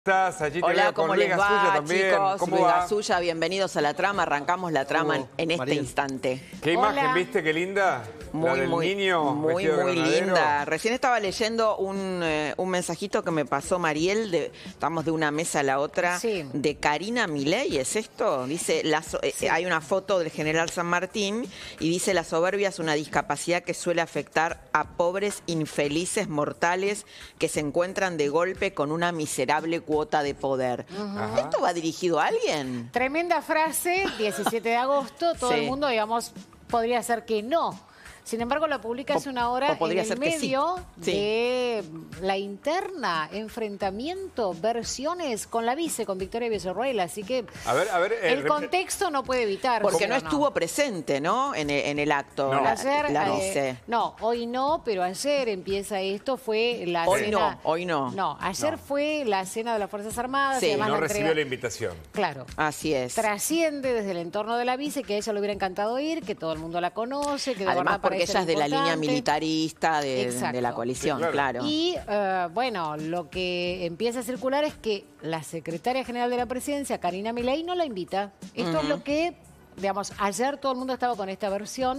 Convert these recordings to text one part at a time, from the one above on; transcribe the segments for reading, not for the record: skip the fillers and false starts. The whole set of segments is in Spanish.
¿Estás? Allí te Hola, veo con ¿cómo Luis les Gasulla va, también. chicos? ¿Cómo Luis va? Gasulla, bienvenidos a la trama. Arrancamos la trama en este instante. ¿Qué imagen viste? Qué linda. La del niño muy vestido de granadero. linda. Recién estaba leyendo un mensajito que me pasó Mariel, estamos de una mesa a la otra, de Karina Milei, ¿es esto? Dice, hay una foto del general San Martín y dice: la soberbia es una discapacidad que suele afectar a pobres infelices mortales que se encuentran de golpe con una miserable cuota de poder. ¿Esto va dirigido a alguien? Tremenda frase, 17 de agosto, todo el mundo, digamos, podría ser que no. Sin embargo, la publica hace una hora en el medio de la interna, enfrentamiento, versiones con la vice, con Victoria Villarruel. Así que el contexto no puede evitar. Porque no estuvo presente, ¿no? En el acto, no. la vice. No, hoy no, pero ayer empieza esto, fue la cena. Hoy no. No, ayer fue la cena de las Fuerzas Armadas. Sí, no recibió la invitación. Claro. Así es. Trasciende desde el entorno de la vice, que a ella le hubiera encantado ir, que todo el mundo la conoce, que de además verdad porque ella es de la línea militarista de la coalición, sí, claro. Y bueno, lo que empieza a circular es que la secretaria general de la presidencia, Karina Milei, no la invita. Esto es lo que, digamos, ayer todo el mundo estaba con esta versión.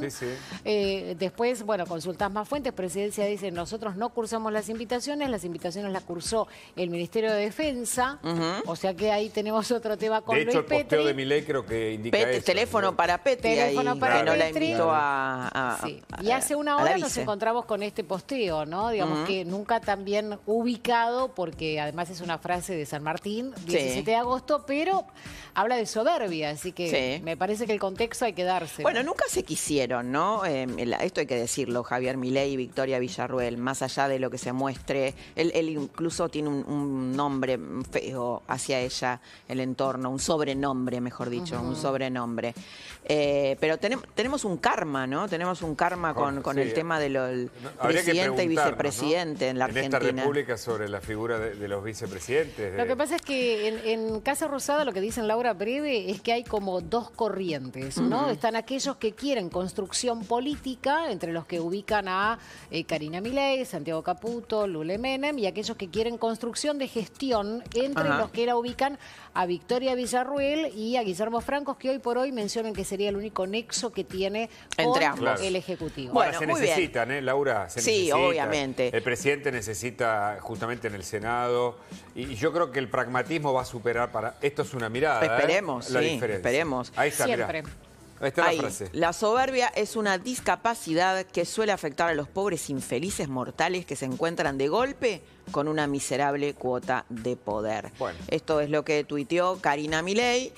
Después, bueno, consultas más fuentes. Presidencia dice: nosotros no cursamos las invitaciones las cursó el Ministerio de Defensa. O sea que ahí tenemos otro tema con Luis Petri. De hecho, el posteo de Milei creo que indica eso. Teléfono para Petri, teléfono para que no la Petri. invitó a Y hace una hora nos encontramos con este posteo, ¿no? Digamos que nunca tan bien ubicado, porque además es una frase de San Martín, 17 de agosto, pero habla de soberbia, así que me parece que el contexto hay que darse. Bueno, nunca se quisieron, ¿no? Esto hay que decirlo, Javier Milei y Victoria Villarruel, más allá de lo que se muestre, él incluso tiene un nombre feo hacia ella, el entorno, un sobrenombre, mejor dicho, un sobrenombre. Pero tenemos un karma, ¿no? Tenemos un karma con el tema del presidente y vicepresidente, ¿no? En la Argentina. En esta república, sobre la figura de los vicepresidentes. Lo que pasa es que en Casa Rosada, lo que dicen Laura Breve, es que hay como dos corrientes, ¿no? Están aquellos que quieren construcción política, entre los que ubican a Karina Milei, Santiago Caputo, Lule Menem, y aquellos que quieren construcción de gestión, entre los que la ubican a Victoria Villarruel y a Guillermo Francos, que hoy por hoy mencionan que sería el único nexo que tiene entre ambos el Ejecutivo. Bueno, se necesitan, Laura, se necesitan. Obviamente. El presidente necesita justamente en el Senado, y yo creo que el pragmatismo va a superar esto es una mirada. Esperemos, la diferencia. Esperemos. Ahí está, siempre. Mirá. Ahí está la frase. La soberbia es una discapacidad que suele afectar a los pobres infelices mortales que se encuentran de golpe con una miserable cuota de poder. Bueno. Esto es lo que tuiteó Karina Milei.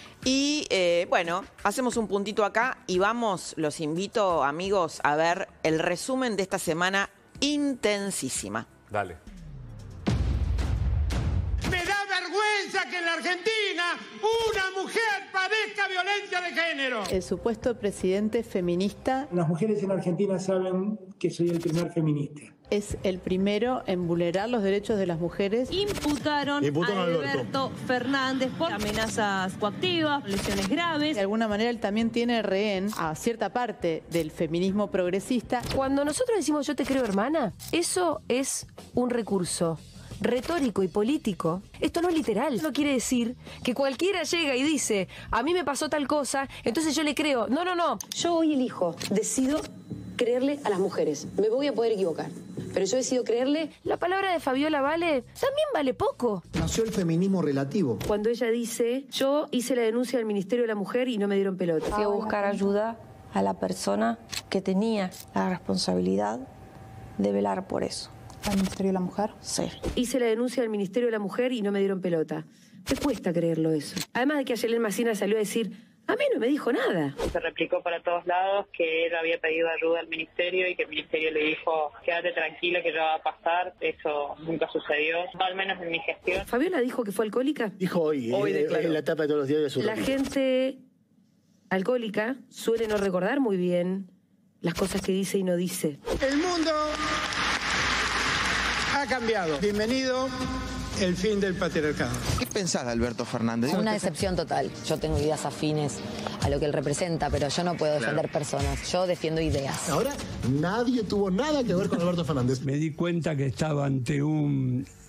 Y bueno, hacemos un puntito acá y vamos, los invito, amigos, a ver el resumen de esta semana intensísima. Dale. Me da vergüenza que en la Argentina una mujer padezca violencia de género. El supuesto presidente feminista. Las mujeres en Argentina saben que soy el primer feminista. Es el primero en vulnerar los derechos de las mujeres. Imputaron a Alberto Fernández por amenazas coactivas, lesiones graves. De alguna manera él también tiene rehén a cierta parte del feminismo progresista. Cuando nosotros decimos yo te creo hermana, eso es un recurso retórico y político. Esto no es literal. No quiere decir que cualquiera llega y dice, a mí me pasó tal cosa, entonces yo le creo. No, no, no. Yo hoy elijo, decido creerle a las mujeres. Me voy a poder equivocar, pero yo decido creerle. La palabra de Fabiola Vale también vale poco. Nació el feminismo relativo. Cuando ella dice, yo hice la denuncia al Ministerio de la Mujer y no me dieron pelota. Fui a buscar ayuda a la persona que tenía la responsabilidad de velar por eso. ¿Al Ministerio de la Mujer? Sí. Hice la denuncia al Ministerio de la Mujer y no me dieron pelota. Me cuesta creerlo eso. Además de que ayer Macina salió a decir, a mí no me dijo nada. Se replicó para todos lados que él había pedido ayuda al ministerio y que el ministerio le dijo, quédate tranquilo que ya va a pasar. Eso nunca sucedió, no, al menos en mi gestión. ¿Fabiola dijo que fue alcohólica? Dijo hoy en la tapa de todos los días de su La gente alcohólica suele no recordar muy bien las cosas que dice y no dice. El mundo ha cambiado. Bienvenido el fin del patriarcado. ¿Qué pensás de Alberto Fernández? Una decepción total. Yo tengo ideas afines a lo que él representa, pero yo no puedo defender personas. Yo defiendo ideas. Ahora nadie tuvo nada que ver con Alberto Fernández. Me di cuenta que estaba ante un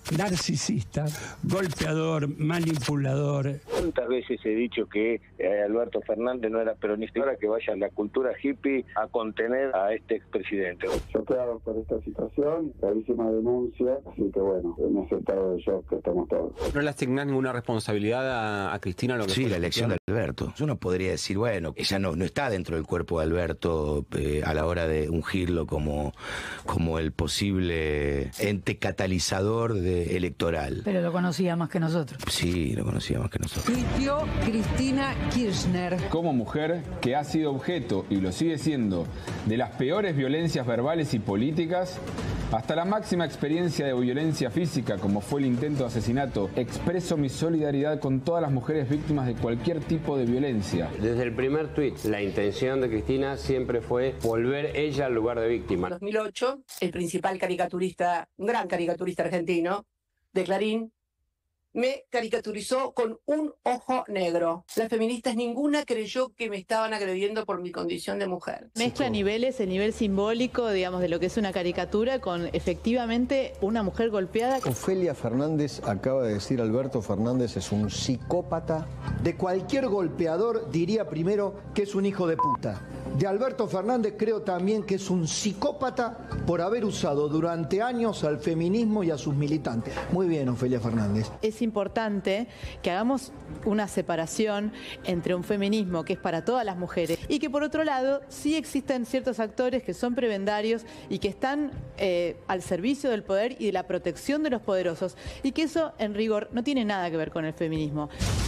narcisista, golpeador, manipulador. ¿Cuántas veces he dicho que Alberto Fernández no era peronista? Ahora que vaya la cultura hippie a contener a este expresidente. Choqueado por esta situación, gravísima denuncia, así que bueno, en ese estado de shock que estamos todos. ¿No le asignás ninguna responsabilidad a Cristina? Lo que sí, la elección de Alberto. Uno podría decir, bueno, ella no está dentro del cuerpo de Alberto a la hora de ungirlo como el posible ente catalizador electoral. Pero lo conocía más que nosotros. Sí, lo conocía más que nosotros. Tuiteó Cristina Kirchner. Como mujer que ha sido objeto, y lo sigue siendo, de las peores violencias verbales y políticas, hasta la máxima experiencia de violencia física, como fue el intento de asesinato, expreso mi solidaridad con todas las mujeres víctimas de cualquier tipo de violencia. Desde el primer tuit, la intención de Cristina siempre fue volver ella al lugar de víctima. En 2008, el principal caricaturista, un gran caricaturista argentino, de Clarín, me caricaturizó con un ojo negro. Las feministas ninguna creyó que me estaban agrediendo por mi condición de mujer. Mezcla niveles, el nivel simbólico, digamos, de lo que es una caricatura con efectivamente una mujer golpeada. Ofelia Fernández acaba de decir, Alberto Fernández es un psicópata. De cualquier golpeador diría primero que es un hijo de puta. De Alberto Fernández creo también que es un psicópata por haber usado durante años al feminismo y a sus militantes. Muy bien, Ofelia Fernández. Es importante que hagamos una separación entre un feminismo que es para todas las mujeres y que por otro lado sí existen ciertos actores que son prebendarios y que están al servicio del poder y de la protección de los poderosos y que eso en rigor no tiene nada que ver con el feminismo.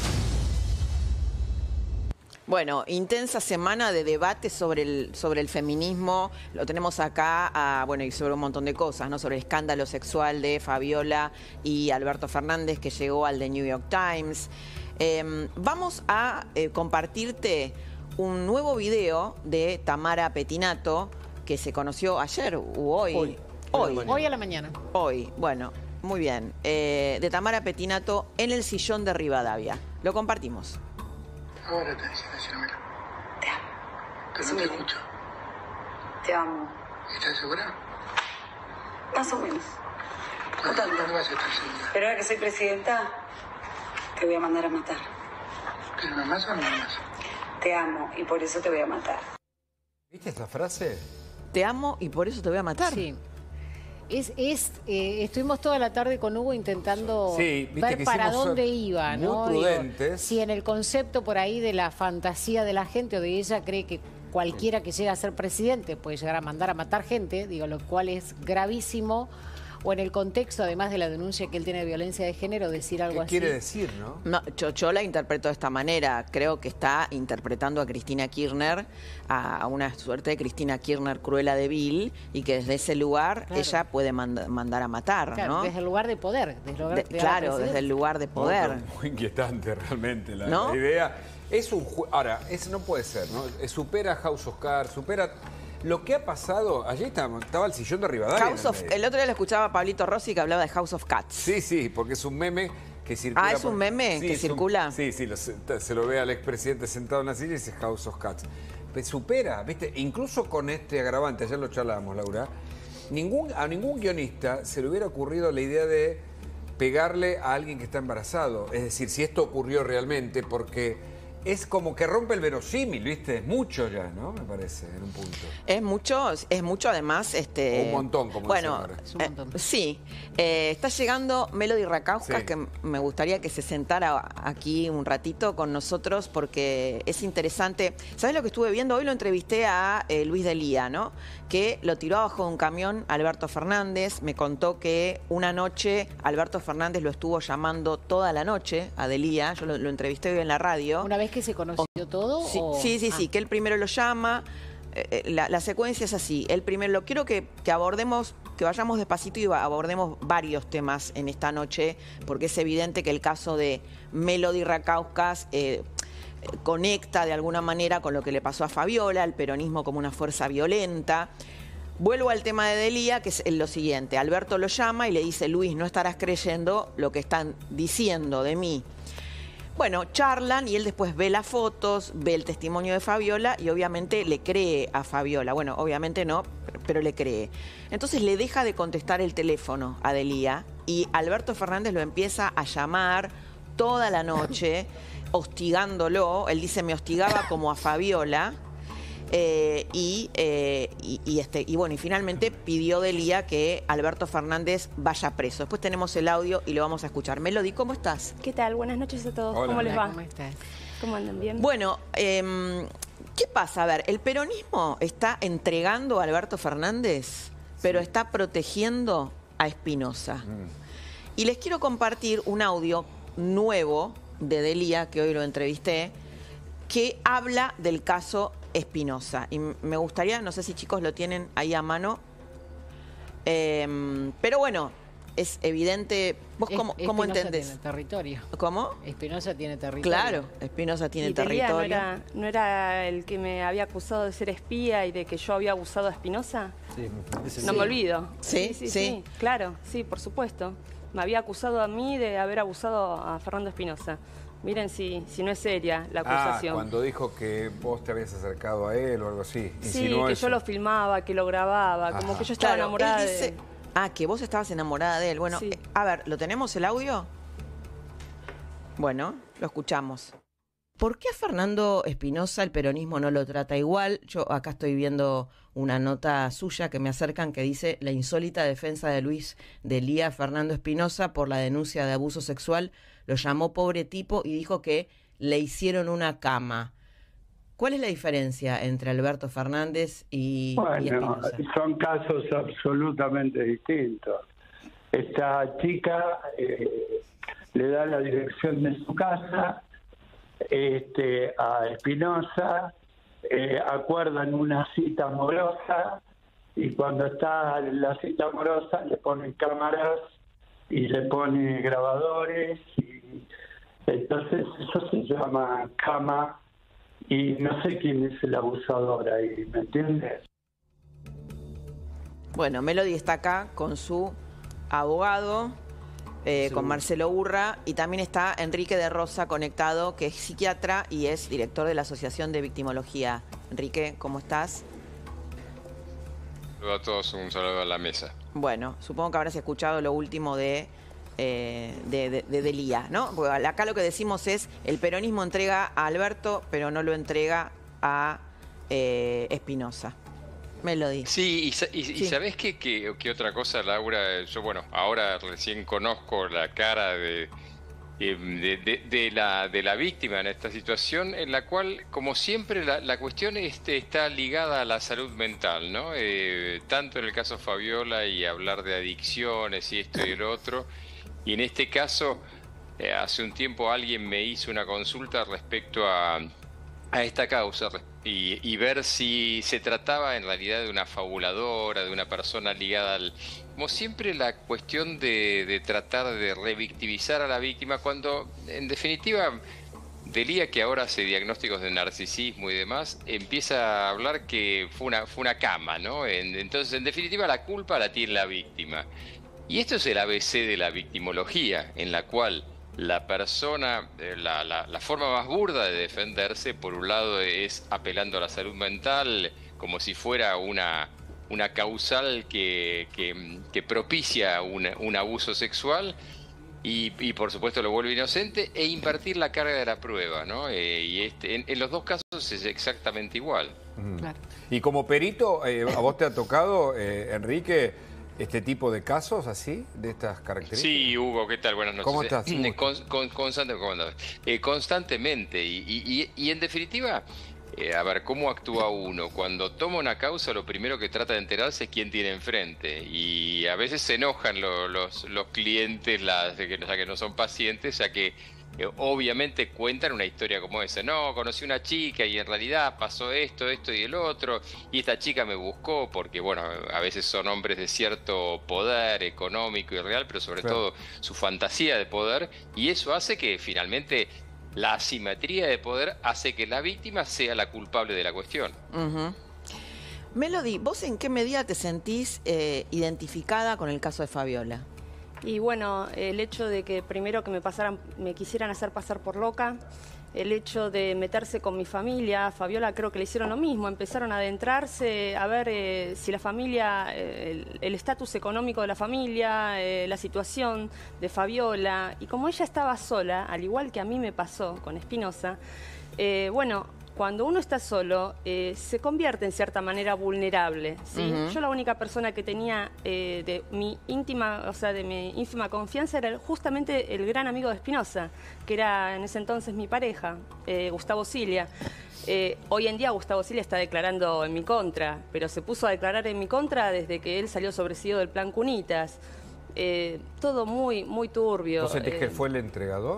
Bueno, intensa semana de debate sobre el feminismo. Lo tenemos acá, bueno, y sobre un montón de cosas, ¿no? Sobre el escándalo sexual de Fabiola y Alberto Fernández que llegó al The New York Times. Vamos a compartirte un nuevo video de Tamara Pettinato que se conoció ayer u hoy. Hoy a la mañana. Hoy, bueno, muy bien. De Tamara Pettinato en el sillón de Rivadavia. Lo compartimos. Ahora te decís, decímelo. Te amo. Pero no te escucho. Te amo. ¿Estás segura? Más o menos. ¿Cuándo vas a estar segura? Pero ahora que soy presidenta, te voy a mandar a matar. ¿Pero me amas o no me amas? Te amo y por eso te voy a matar. ¿Viste esta frase? Te amo y por eso te voy a matar. Sí. Estuvimos toda la tarde con Hugo intentando ver para dónde iba, ¿no? Muy prudentes. Digo, si en el concepto por ahí de la fantasía de la gente o de ella cree que cualquiera que llegue a ser presidente puede llegar a mandar a matar gente, digo, lo cual es gravísimo. O en el contexto, además de la denuncia que él tiene de violencia de género, decir algo así. ¿Qué quiere decir, no? No, yo la interpreto de esta manera. Creo que está interpretando a Cristina Kirchner, a una suerte de Cristina Kirchner Cruella de Vil, y que desde ese lugar ella puede mandar a matar, claro, ¿no? Desde el lugar de poder. Claro, desde el lugar de poder. Muy inquietante realmente la idea. Es un ahora, no puede ser, ¿no? Supera House of Cards, supera... Lo que ha pasado, allí estaba el sillón de Rivadavia. El otro día lo escuchaba a Pablito Rossi que hablaba de House of Cats. Sí, porque es un meme que circula. Ah, ¿es un meme que circula? Sí, se lo ve al expresidente sentado en la silla y dice House of Cats. Pero supera, ¿viste? Incluso con este agravante, ayer lo charlábamos, Laura, a ningún guionista se le hubiera ocurrido la idea de pegarle a alguien que está embarazado. Es decir, si esto ocurrió realmente, porque... Es como que rompe el verosímil, ¿viste? Es mucho ya, ¿no? Me parece, en un punto. Es mucho además. Un montón, como dicen ahora. Es un montón. Sí. Está llegando Melody Rakauskas, que me gustaría que se sentara aquí un ratito con nosotros porque es interesante. ¿Sabes lo que estuve viendo? Hoy lo entrevisté a Luis Delía, ¿no? Que lo tiró abajo de un camión Alberto Fernández. Me contó que una noche Alberto Fernández lo estuvo llamando toda la noche a Delía. Yo lo entrevisté hoy en la radio. Una vez que se conoció todo. Sí, que él primero lo llama. La secuencia es así. Él primero quiero que abordemos, que vayamos despacito y abordemos varios temas en esta noche, porque es evidente que el caso de Melody Rakauskas conecta de alguna manera con lo que le pasó a Fabiola, el peronismo como una fuerza violenta. Vuelvo al tema de Delía, que es lo siguiente. Alberto lo llama y le dice, Luis, no estarás creyendo lo que están diciendo de mí. Bueno, charlan y él después ve las fotos, ve el testimonio de Fabiola y obviamente le cree a Fabiola. Bueno, obviamente no, pero le cree. Entonces le deja de contestar el teléfono a Delía y Alberto Fernández lo empieza a llamar toda la noche, hostigándolo. Él dice, me hostigaba como a Fabiola. Y finalmente pidió Delía que Alberto Fernández vaya preso. Después tenemos el audio y lo vamos a escuchar. Melody, ¿cómo estás? ¿Qué tal? Buenas noches a todos. Hola. ¿Cómo les va? ¿Cómo estás? ¿Cómo andan? ¿Bien? Bueno, ¿qué pasa? A ver, el peronismo está entregando a Alberto Fernández, pero está protegiendo a Espinosa. Y les quiero compartir un audio nuevo de Delía, que hoy lo entrevisté, que habla del caso Espinosa. Y me gustaría, no sé si chicos lo tienen ahí a mano, pero bueno, es evidente. ¿Vos cómo entendés? Tiene territorio. ¿Cómo? Espinosa tiene territorio. Claro, Espinosa tiene territorio. ¿No era el que me había acusado de ser espía y de que yo había abusado a Espinosa? Sí. No me olvido. Sí. Claro, sí, por supuesto. Me había acusado a mí de haber abusado a Fernando Espinosa. Miren si no es seria la acusación. Cuando dijo que vos te habías acercado a él o algo así. Sí, que eso. yo lo filmaba, que lo grababa, como que yo estaba enamorada él dice, que vos estabas enamorada de él. Bueno, Sí. A ver, ¿lo tenemos el audio? Bueno, lo escuchamos. ¿Por qué a Fernando Espinosa el peronismo no lo trata igual? Yo acá estoy viendo una nota suya que me acercan que dice la insólita defensa de Luis Delía Fernando Espinosa por la denuncia de abuso sexual. Lo llamó pobre tipo y dijo que le hicieron una cama. ¿Cuál es la diferencia entre Alberto Fernández y Espinosa? Son casos absolutamente distintos. Esta chica le da la dirección de su casa a Espinosa, acuerdan una cita amorosa y cuando está en la cita amorosa le ponen cámaras y le pone grabadores y entonces eso se llama cama y no sé quién es el abusador ahí, ¿me entiendes? Bueno, Melody está acá con su abogado, con Marcelo Urra, y también está Enrique de Rosa conectado, que es psiquiatra y es director de la Asociación de Victimología. Enrique, ¿cómo estás? Saludos a todos, un saludo a la mesa. Bueno, supongo que habrás escuchado lo último de Delía, ¿no? Porque acá lo que decimos es, el peronismo entrega a Alberto, pero no lo entrega a Espinosa. Melody. Sí, y ¿sabés qué otra cosa, Laura? Yo, ahora recién conozco la cara de la víctima en esta situación, en la cual, como siempre, la cuestión está ligada a la salud mental, ¿no? Tanto en el caso Fabiola y hablar de adicciones y esto y lo otro, y en este caso, hace un tiempo alguien me hizo una consulta respecto a esta causa y ver si se trataba en realidad de una fabuladora, de una persona ligada al... Como siempre, la cuestión de tratar de revictimizar a la víctima, cuando en definitiva Delía, que ahora hace diagnósticos de narcisismo y demás, empieza a hablar que fue una cama, ¿no? Entonces, en definitiva, la culpa la tiene la víctima. Y esto es el ABC de la victimología, en la cual la persona, la forma más burda de defenderse, por un lado, es apelando a la salud mental, como si fuera una causal que propicia un abuso sexual y por supuesto lo vuelve inocente, e invertir la carga de la prueba, ¿no? Y en los dos casos es exactamente igual. Claro. Y como perito, ¿a vos te ha tocado, Enrique, este tipo de casos así, de estas características? Sí, Hugo, ¿qué tal? Buenas noches. ¿Cómo estás? Constantemente. Y en definitiva, a ver, ¿cómo actúa uno? Cuando toma una causa, lo primero que trata de enterarse es quién tiene enfrente. Y a veces se enojan los clientes, que no son pacientes, ya que obviamente cuentan una historia como esa. No, conocí una chica y en realidad pasó esto y el otro, y esta chica me buscó porque, a veces son hombres de cierto poder económico y real, pero sobre todo su fantasía de poder, y eso hace que finalmente la asimetría de poder hace que la víctima sea la culpable de la cuestión. Melody, ¿vos en qué medida te sentís identificada con el caso de Fabiola? Y bueno, el hecho de que primero que me quisieran hacer pasar por loca, el hecho de meterse con mi familia, Fabiola creo que le hicieron lo mismo, empezaron a adentrarse, a ver si la familia, el estatus económico de la familia, la situación de Fabiola, y como ella estaba sola, al igual que a mí me pasó con Espinosa, bueno, cuando uno está solo, se convierte en cierta manera vulnerable, ¿sí? Yo la única persona que tenía de mi íntima confianza era justamente el gran amigo de Espinosa, que era en ese entonces mi pareja, Gustavo Cilia. Hoy en día Gustavo Cilia está declarando en mi contra, pero se puso a declarar en mi contra desde que él salió sobreseído del plan Cunitas. Todo muy, muy turbio. ¿Vos sentís que fue el entregador?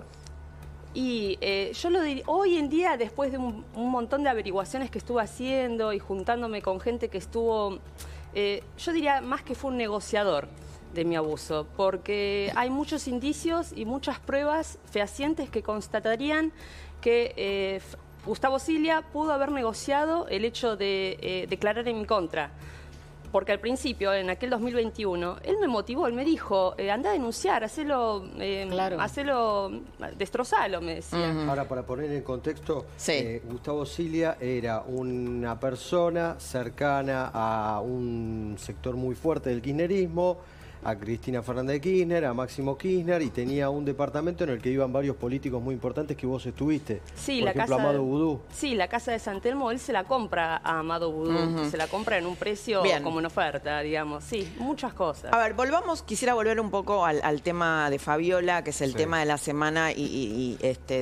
Y yo lo diría, hoy en día, después de un montón de averiguaciones que estuve haciendo y juntándome con gente que estuvo, yo diría más que fue un negociador de mi abuso, porque hay muchos indicios y muchas pruebas fehacientes que constatarían que Gustavo Cilia pudo haber negociado el hecho de declarar en mi contra. Porque al principio, en aquel 2021, él me motivó, él me dijo, anda a denunciar, hacelo, destrozalo, me decía. Ahora, para poner en contexto, Gustavo Cilia era una persona cercana a un sector muy fuerte del kirchnerismo, a Cristina Fernández de Kirchner, a Máximo Kirchner, y tenía un departamento en el que iban varios políticos muy importantes que vos estuviste. Sí, por ejemplo, Amado Vudú. Sí, la casa de San Telmo, él se la compra a Amado Vudú, se la compra en un precio como en oferta, digamos. Sí, muchas cosas. A ver, quisiera volver un poco al tema de Fabiola, que es el tema de la semana, y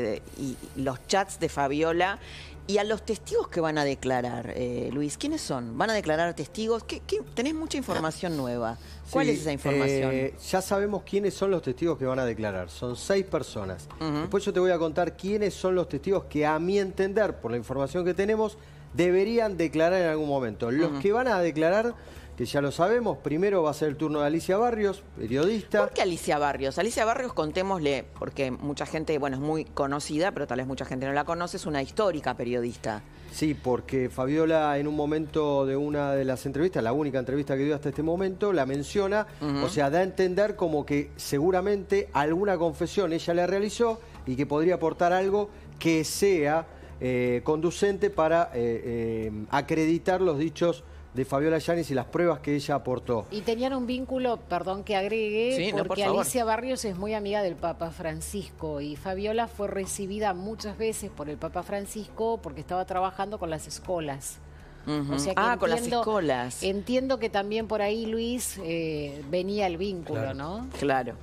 los chats de Fabiola. Y a los testigos que van a declarar, Luis, ¿quiénes son? ¿Van a declarar testigos? Tenés mucha información nueva. ¿Cuál es esa información? Ya sabemos quiénes son los testigos que van a declarar. Son 6 personas. Después yo te voy a contar quiénes son los testigos que, a mi entender, por la información que tenemos, deberían declarar en algún momento. Los que van a declarar, que ya lo sabemos, primero va a ser el turno de Alicia Barrios, periodista. ¿Por qué Alicia Barrios? Alicia Barrios, contémosle, porque mucha gente, bueno, es muy conocida, pero tal vez mucha gente no la conoce, es una histórica periodista. Sí, porque Fabiola en un momento de una de las entrevistas, la única entrevista que dio hasta este momento, la menciona, o sea, da a entender como que seguramente alguna confesión ella le realizó y que podría aportar algo que sea conducente para acreditar los dichos de Fabiola Yáñez y las pruebas que ella aportó. Y tenían un vínculo, perdón que agregue, porque Alicia Barrios es muy amiga del Papa Francisco y Fabiola fue recibida muchas veces por el Papa Francisco porque estaba trabajando con las escuelas. O sea que con las escuelas. Entiendo que también por ahí, Luis, venía el vínculo, ¿no? Claro.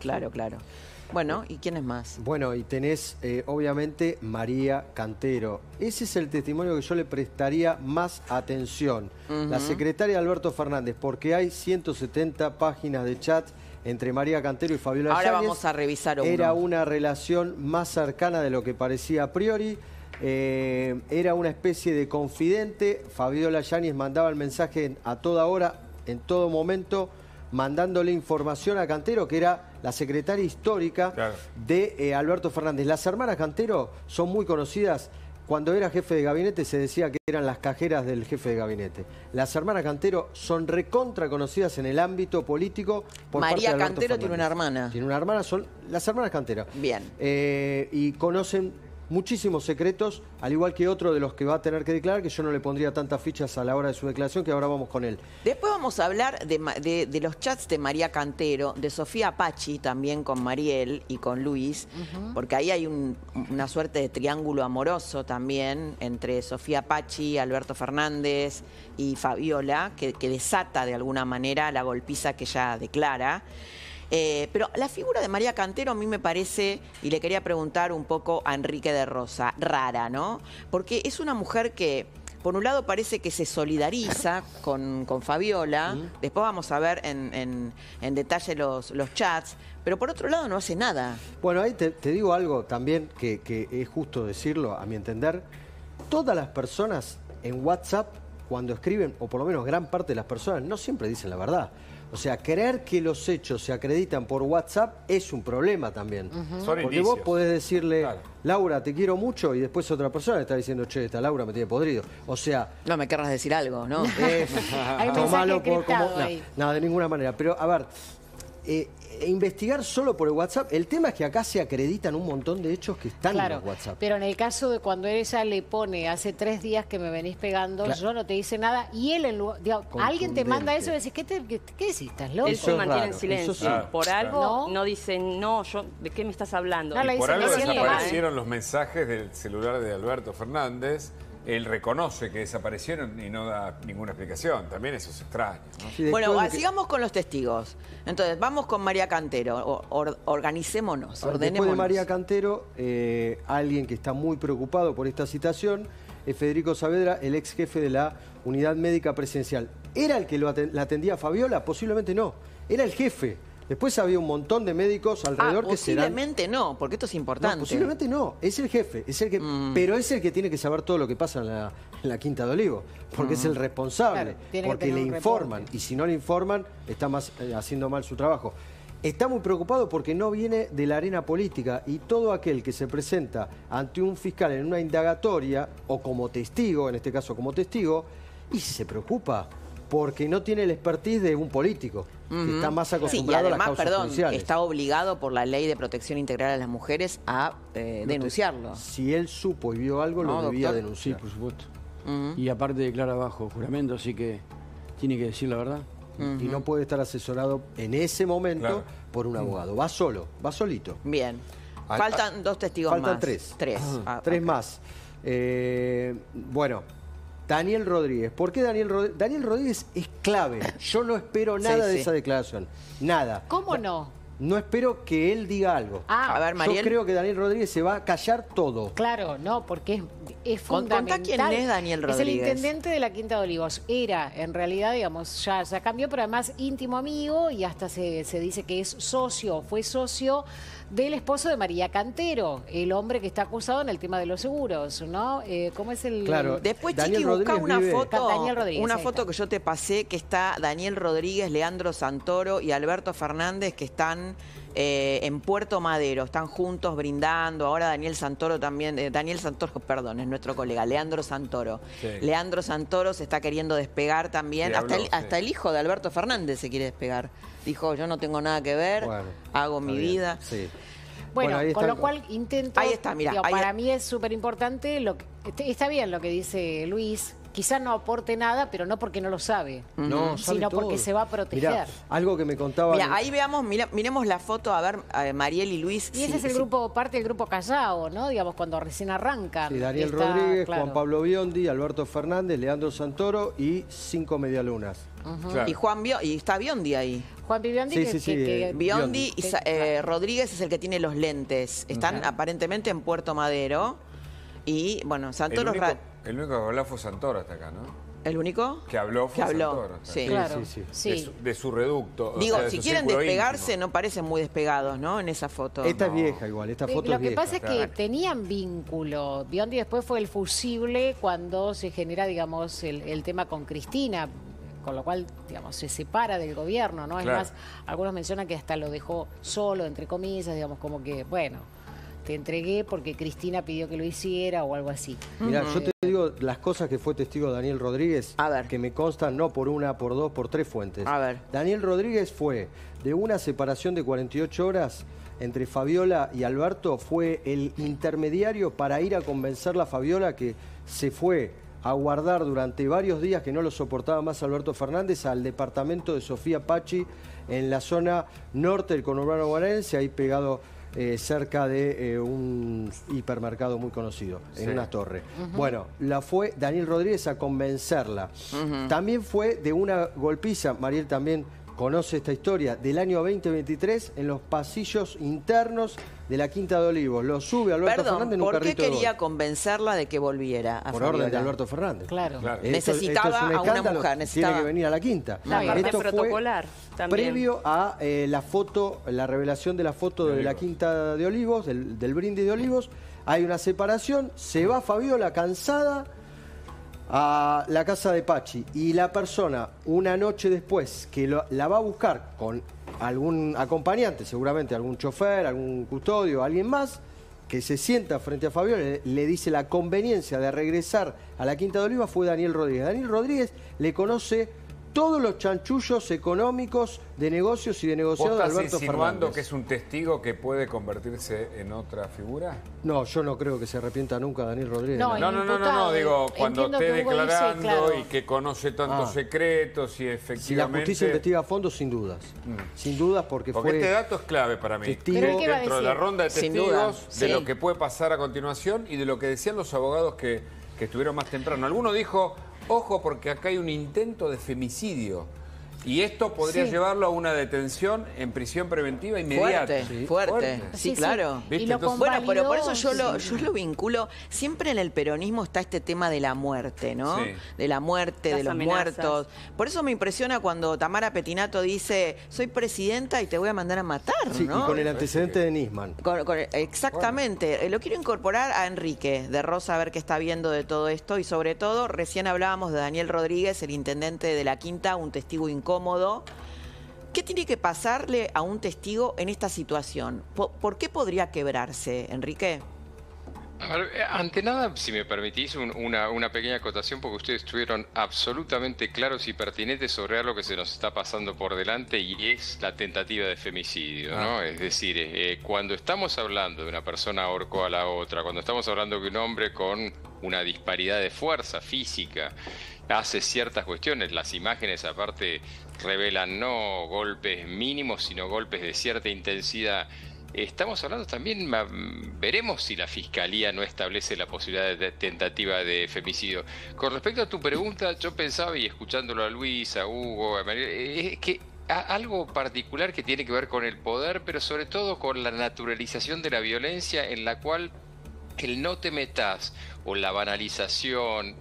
Bueno, ¿y quién es más? Bueno, y tenés, obviamente, María Cantero. Ese es el testimonio que yo le prestaría más atención. La secretaria de Alberto Fernández, porque hay 170 páginas de chat entre María Cantero y Fabiola Yáñez. Ahora vamos a revisar uno. Era una relación más cercana de lo que parecía a priori. Era una especie de confidente. Fabiola Yáñez mandaba el mensaje a toda hora, en todo momento, mandándole información a Cantero, que era la secretaria histórica de Alberto Fernández. Las hermanas Cantero son muy conocidas. Cuando era jefe de gabinete se decía que eran las cajeras del jefe de gabinete. Las hermanas Cantero son recontra conocidas en el ámbito político. María Cantero tiene una hermana. Tiene una hermana, son las hermanas Cantero. Bien. Y conocen muchísimos secretos, al igual que otro de los que va a tener que declarar, que yo no le pondría tantas fichas a la hora de su declaración, que ahora vamos con él. Después vamos a hablar de los chats de María Cantero, de Sofía Pachi, también con Mariel y con Luis, porque ahí hay una suerte de triángulo amoroso también entre Sofía Pachi, Alberto Fernández y Fabiola, que desata de alguna manera la golpiza que ella declara. Pero la figura de María Cantero a mí me parece, y le quería preguntar un poco a Enrique de Rosa, rara, ¿no? Porque es una mujer que, por un lado, parece que se solidariza con Fabiola, después vamos a ver en detalle los chats, pero por otro lado no hace nada. Bueno, ahí te digo algo también que es justo decirlo, a mi entender. Todas las personas en WhatsApp, cuando escriben, o por lo menos gran parte de las personas, no siempre dicen la verdad. O sea, creer que los hechos se acreditan por WhatsApp es un problema también. Porque vos podés decirle, Laura, te quiero mucho, y después otra persona le está diciendo, che, esta Laura me tiene podrido. O sea... No me querrás decir algo, ¿no? Tomalo por como... No, de ninguna manera. Pero, a ver, investigar solo por el WhatsApp. El tema es que acá se acreditan un montón de hechos que están en los WhatsApp. Pero en el caso de cuando ella le pone hace 3 días que me venís pegando, yo no te dice nada, y él, alguien te manda eso y decís, ¿qué decís? ¿Estás loco? Él se mantiene en silencio. Sí. Por algo no dicen, no, ¿de qué me estás hablando? Y por algo desaparecieron los mensajes del celular de Alberto Fernández. Él reconoce que desaparecieron y no da ninguna explicación. También eso es extraño, ¿no? Sí, bueno, sigamos con los testigos. Entonces, vamos con María Cantero. Organicémonos, ordenémonos. Después de María Cantero, alguien que está muy preocupado por esta situación es Federico Saavedra, el ex jefe de la Unidad Médica Presencial. ¿Era el que la atendía a Fabiola? Posiblemente no. Era el jefe. Después había un montón de médicos alrededor que serán... Posiblemente no, porque esto es importante. No, posiblemente no. Es el jefe. Es el que... Pero es el que tiene que saber todo lo que pasa en la Quinta de Olivo. Porque es el responsable. Claro, porque le informan. Y si no le informan, está haciendo mal su trabajo. Está muy preocupado porque no viene de la arena política. Y todo aquel que se presenta ante un fiscal en una indagatoria, o como testigo, en este caso como testigo, y se preocupa porque no tiene el expertise de un político, que está más acostumbrado y además, a las causas judiciales. Está obligado por la Ley de Protección Integral a las Mujeres a denunciarlo. Si él supo y vio algo, lo debía denunciar. Sí, por supuesto. Y aparte declara bajo juramento, así que tiene que decir la verdad. Y no puede estar asesorado en ese momento por un abogado. Va solo, va solito. Bien. Faltan 2 testigos más. Faltan 3. 3 más. Bueno, Daniel Rodríguez. ¿Por qué Daniel Rodríguez? Daniel Rodríguez es clave. Yo no espero nada de esa declaración. Nada. ¿Cómo no? No espero que él diga algo. A ver, Mariel. Yo creo que Daniel Rodríguez se va a callar todo. Claro, no, porque es fundamental. Contá quién es Daniel Rodríguez. Es el intendente de la Quinta de Olivos. Era, en realidad, digamos, ya cambió, pero además íntimo amigo y hasta se dice que es socio, fue socio del esposo de María Cantero, el hombre que está acusado en el tema de los seguros, ¿no? ¿Cómo es el...? Claro. Después, Daniel Chiqui, busca una vive... foto, Daniel Rodríguez, una foto que yo te pasé, que está Daniel Rodríguez, Leandro Santoro y Alberto Fernández, que están en Puerto Madero, están juntos brindando. Ahora Daniel Santoro también, Daniel Santoro, perdón, es nuestro colega, Leandro Santoro. Sí. Leandro Santoro se está queriendo despegar también, hasta el hijo de Alberto Fernández se quiere despegar. Dijo, yo no tengo nada que ver, hago mi vida. Sí. Bueno, con lo cual intento... Ahí está, mira. Para mí es súper importante, está bien lo que dice Luis, quizás no aporte nada, pero no porque no lo sabe, sino porque se va a proteger. Mirá, algo que me contaba... Mira, ahí veamos, miremos la foto, a ver, Mariel y Luis. Y ese es el grupo, parte del grupo Callao, ¿no? Digamos, cuando recién arrancan. Sí, Daniel Rodríguez, Juan Pablo Biondi, Alberto Fernández, Leandro Santoro y 5 medialunas. Y y está Biondi ahí. Juan Biondi, Biondi y Rodríguez es el que tiene los lentes. Están aparentemente en Puerto Madero. Y bueno, Santoro... El único que habló fue Santoro hasta acá, ¿no? ¿El único? Que habló fue Santoro. Sí. Claro. De su reducto. Digo, o sea, si quieren despegarse, íntimo. No parecen muy despegados, ¿no? En esa foto. Esta es vieja igual, esta foto es vieja. Lo que pasa es que tenían vínculo. Biondi después fue el fusible cuando se genera, digamos, el tema con Cristina, con lo cual, digamos, se separa del gobierno, ¿no? Es más, algunos mencionan que hasta lo dejó solo, entre comillas, digamos, como que, bueno, te entregué porque Cristina pidió que lo hiciera o algo así. Mirá, yo te digo las cosas que fue testigo Daniel Rodríguez, que me constan no por una, por dos, por 3 fuentes. A ver. Daniel Rodríguez fue de una separación de 48 horas entre Fabiola y Alberto, fue el intermediario para ir a convencerla a Fabiola, que se fue a guardar durante varios días, que no lo soportaba más Alberto Fernández, al departamento de Sofía Pachi, en la zona norte del conurbano bonaerense, ahí pegado cerca de un hipermercado muy conocido, en una torre. Bueno, la fue Daniel Rodríguez a convencerla. También fue de una golpiza, Mariel también conoce esta historia, del año 2023 en los pasillos internos de la Quinta de Olivos. Lo sube Alberto Fernández en un carrito. ¿Por qué quería convencerla de que volviera a Por orden de Alberto Fernández. Claro. Necesitaba a una mujer. Tiene que venir a la Quinta. Esto protocolar fue también. Previo a la foto, la revelación de la foto de la Quinta de Olivos, del brindis de Olivos. Hay una separación, se va Fabiola cansada a la casa de Pachi, y la persona una noche después que la va a buscar con algún acompañante, seguramente algún chofer, algún custodio, alguien más, que se sienta frente a Fabiola, le dice la conveniencia de regresar a la Quinta de Olivos, fue Daniel Rodríguez. Daniel Rodríguez le conoce todos los chanchullos económicos de negocios y de negociados de Alberto Fernández. ¿Que es un testigo que puede convertirse en otra figura? No, yo no creo que se arrepienta nunca Daniel Rodríguez. No, digo, cuando esté declarando dice, claro, y que conoce tantos secretos y efectivamente... Si la justicia investiga a fondo, sin dudas. Sin dudas, porque fue... este dato es clave para mí. Testigo, dentro de la ronda de Sin testigos, duda, de sí. lo que puede pasar a continuación y de lo que decían los abogados que estuvieron más temprano. Alguno dijo, ojo, porque acá hay un intento de femicidio. Y esto podría llevarlo a una detención en prisión preventiva inmediata. Fuerte. Sí, claro. Y lo Bueno, pero por eso convalidó, yo lo vinculo. Siempre en el peronismo está este tema de la muerte, ¿no? Sí. De la muerte, Las de los amenazas. muertos. Por eso me impresiona cuando Tamara Petinato dice, soy presidenta y te voy a mandar a matar, Sí, ¿no? y con el antecedente de Nisman. Exactamente. Lo quiero incorporar a Enrique de Rosa, a ver qué está viendo de todo esto. Y sobre todo, recién hablábamos de Daniel Rodríguez, el intendente de La Quinta, un testigo incómodo. ¿Qué tiene que pasarle a un testigo en esta situación? ¿Por qué podría quebrarse, Enrique? A ver, ante nada, si me permitís una pequeña acotación, porque ustedes estuvieron absolutamente claros y pertinentes sobre algo que se nos está pasando por delante y es la tentativa de femicidio, ¿no? Es decir, cuando estamos hablando de una persona ahorcó a la otra, cuando estamos hablando de un hombre con una disparidad de fuerza física, hace ciertas cuestiones, las imágenes aparte revelan no golpes mínimos, sino golpes de cierta intensidad. Estamos hablando también, veremos si la Fiscalía no establece la posibilidad de tentativa de femicidio. Con respecto a tu pregunta, yo pensaba, y escuchándolo a Luis, a Hugo, a María, es que algo particular que tiene que ver con el poder, pero sobre todo con la naturalización de la violencia, en la cual el no te metas o la banalización,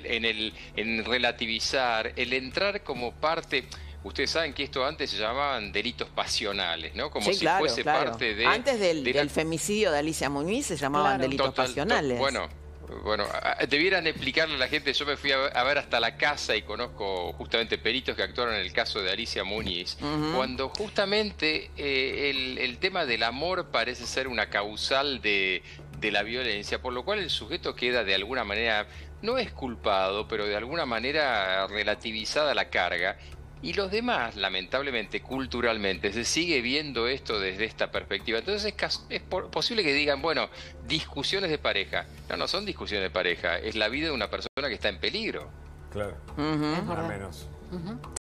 en relativizar, el entrar como parte... Ustedes saben que esto antes se llamaban delitos pasionales, ¿no? Como si fuese parte de... Antes del femicidio de Alicia Muñiz se llamaban delitos pasionales. Bueno, debieran explicarle a la gente. Yo me fui a ver hasta la casa y conozco justamente peritos que actuaron en el caso de Alicia Muñiz. Cuando justamente el tema del amor parece ser una causal de la violencia, por lo cual el sujeto queda de alguna manera, no es culpado, pero de alguna manera relativizada la carga. Y los demás, lamentablemente, culturalmente, se sigue viendo esto desde esta perspectiva. Entonces es posible que digan, bueno, discusiones de pareja. No son discusiones de pareja, es la vida de una persona que está en peligro. Claro, al menos.